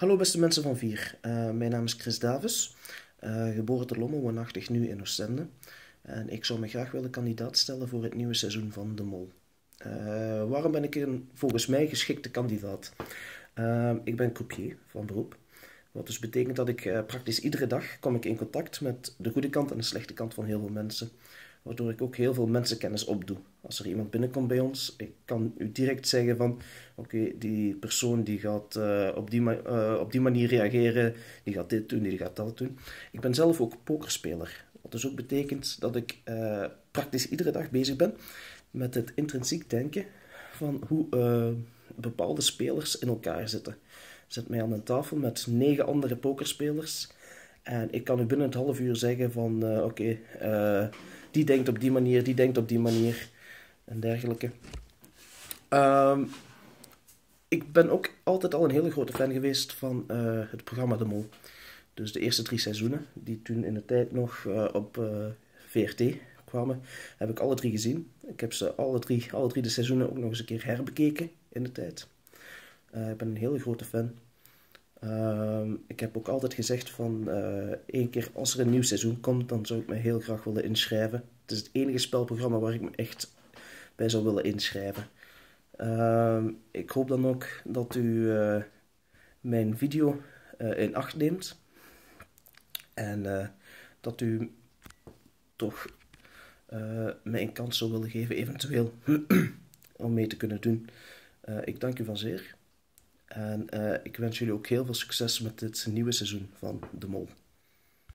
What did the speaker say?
Hallo beste mensen van Vier. Mijn naam is Chris Davis, geboren te Lommel, woonachtig nu in Oostende. En ik zou me graag willen kandidaat stellen voor het nieuwe seizoen van De Mol. Waarom ben ik een volgens mij geschikte kandidaat? Ik ben croupier van beroep. Wat dus betekent dat ik praktisch iedere dag kom ik in contact met de goede kant en de slechte kant van heel veel mensen. Waardoor ik ook heel veel mensenkennis opdoe. Als er iemand binnenkomt bij ons, ik kan u direct zeggen van oké, die persoon die gaat op die manier reageren, die gaat dit doen, die gaat dat doen. Ik ben zelf ook pokerspeler. Wat dus ook betekent dat ik praktisch iedere dag bezig ben met het intrinsiek denken van hoe bepaalde spelers in elkaar zitten. Ik zet mij aan een tafel met 9 andere pokerspelers. En ik kan u binnen het half uur zeggen van oké, die denkt op die manier, die denkt op die manier en dergelijke. Ehm, ik ben ook altijd al een hele grote fan geweest van het programma De Mol. Dus de eerste 3 seizoenen, die toen in de tijd nog op VRT kwamen, heb ik alle 3 gezien. Ik heb ze alle drie de seizoenen ook nog eens een keer herbekeken in de tijd. Ik ben een hele grote fan. Ik heb ook altijd gezegd van één keer als er een nieuw seizoen komt, dan zou ik me heel graag willen inschrijven. Het is het enige spelprogramma waar ik me echt bij zou willen inschrijven. Ik hoop dan ook dat u mijn video in acht neemt en dat u toch mij een kans zou willen geven, eventueel, om mee te kunnen doen. Ik dank u van zeer. En ik wens jullie ook heel veel succes met dit nieuwe seizoen van De Mol.